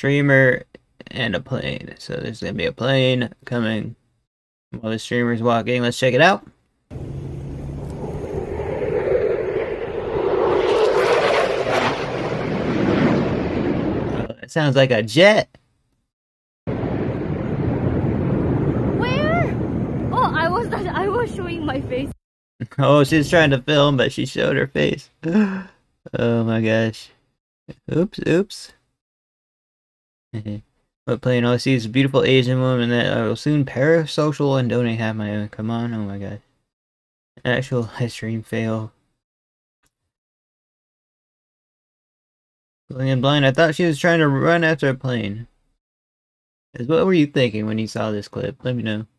streamer and a plane. So there's gonna be a plane coming while the streamer's walking. Let's check it out. Oh, it sounds like a jet. Where? Oh, I was showing my face. Oh, she's trying to film, but she showed her face. Oh my gosh. Oops. What plane? Oh, I see this beautiful Asian woman that I will soon parasocial and donate half my own. Come on, oh my god. Actual live stream fail. Going in blind, I thought she was trying to run after a plane. What were you thinking when you saw this clip? Let me know.